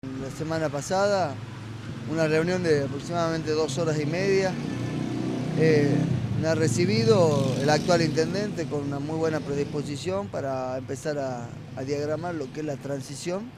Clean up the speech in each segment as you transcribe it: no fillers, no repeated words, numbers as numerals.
La semana pasada, una reunión de aproximadamente 2 horas y media. Me ha recibido el actual intendente con una muy buena predisposición para empezar a diagramar lo que es la transición,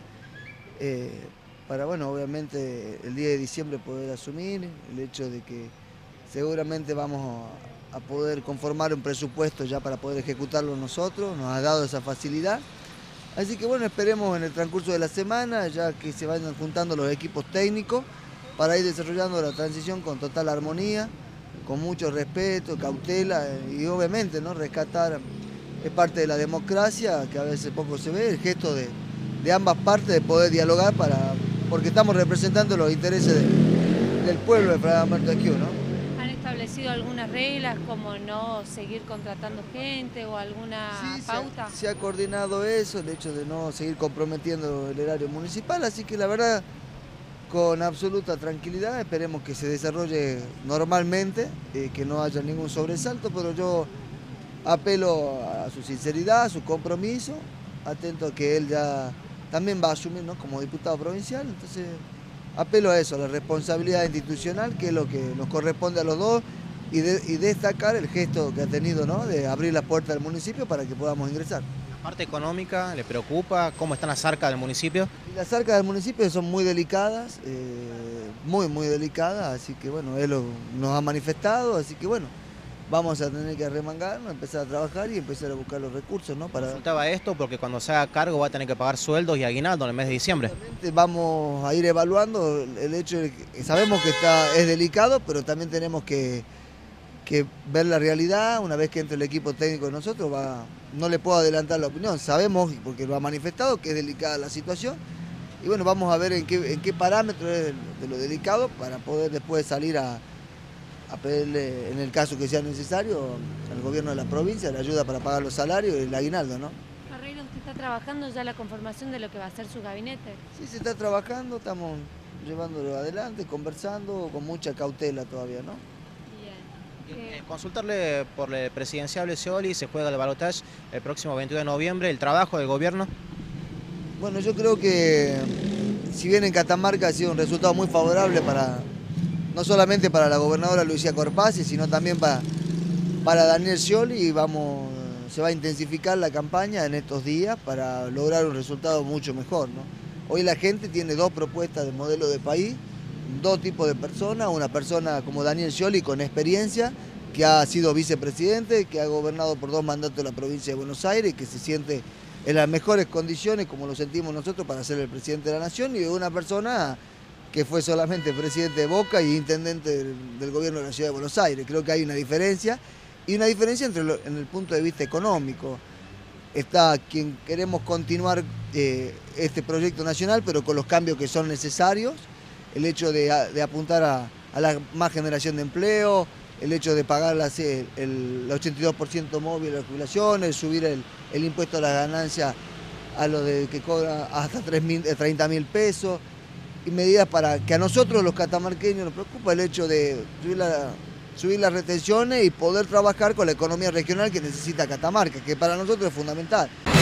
para, bueno, obviamente el día de diciembre poder asumir el hecho de que seguramente vamos a poder conformar un presupuesto ya para poder ejecutarlo nosotros, nos ha dado esa facilidad. Así que bueno, esperemos en el transcurso de la semana, ya que se vayan juntando los equipos técnicos para ir desarrollando la transición con total armonía, con mucho respeto, cautela y obviamente, ¿no?, rescatar, es parte de la democracia, que a veces poco se ve, el gesto de ambas partes de poder dialogar porque estamos representando los intereses del pueblo de Fragua Martesquieu, ¿no? ¿Han establecido algunas reglas como no seguir contratando gente o alguna Sí, pauta? se ha coordinado eso, el hecho de no seguir comprometiendo el erario municipal, así que la verdad, con absoluta tranquilidad, esperemos que se desarrolle normalmente, que no haya ningún sobresalto, pero yo apelo a su sinceridad, a su compromiso, atento a que él ya también va a asumir, ¿no?, como diputado provincial, entonces apelo a eso, a la responsabilidad institucional, que es lo que nos corresponde a los dos, y destacar el gesto que ha tenido, ¿no?, de abrir la puerta del municipio para que podamos ingresar. La parte económica, ¿le preocupa? ¿Cómo están las arcas del municipio? Y las arcas del municipio son muy delicadas, muy delicadas, así que bueno, nos ha manifestado, así que bueno, vamos a tener que arremangarnos, empezar a trabajar y empezar a buscar los recursos, ¿no? Consultaba esto porque cuando se haga cargo va a tener que pagar sueldos y aguinaldo en el mes de diciembre. Vamos a ir evaluando el hecho de que sabemos que es delicado, pero también tenemos que ver la realidad. Una vez que entre el equipo técnico de nosotros, no le puedo adelantar la opinión, sabemos, porque lo ha manifestado, que es delicada la situación, y bueno, vamos a ver en qué parámetro es de lo delicado para poder después salir a pedirle, en el caso que sea necesario, al gobierno de la provincia la ayuda para pagar los salarios y el aguinaldo, ¿no? Carreira, ¿usted está trabajando ya la conformación de lo que va a ser su gabinete? Sí, se está trabajando, estamos llevándolo adelante, conversando con mucha cautela todavía, ¿no? Bien. Consultarle por el presidenciable Scioli, se juega el balotaje el próximo 22 de noviembre, el trabajo del gobierno. Bueno, yo creo que si bien en Catamarca ha sido un resultado muy favorable no solamente para la gobernadora Lucía Corpazzi, sino también para Daniel Scioli, se va a intensificar la campaña en estos días para lograr un resultado mucho mejor, ¿no? Hoy la gente tiene dos propuestas de modelo de país, dos tipos de personas, una persona como Daniel Scioli con experiencia, que ha sido vicepresidente, que ha gobernado por 2 mandatos la provincia de Buenos Aires, que se siente en las mejores condiciones, como lo sentimos nosotros, para ser el presidente de la nación, y de una persona que fue solamente presidente de Boca y intendente del gobierno de la ciudad de Buenos Aires. Creo que hay una diferencia, y una diferencia en el punto de vista económico. Está quien queremos continuar este proyecto nacional, pero con los cambios que son necesarios, el hecho de apuntar a la más generación de empleo, el hecho de pagar el 82% móvil de las jubilaciones, subir el impuesto a las ganancias a lo que cobra hasta 30.000 pesos, y medidas para que a nosotros los catamarqueños nos preocupa el hecho de subir las retenciones y poder trabajar con la economía regional que necesita Catamarca, que para nosotros es fundamental.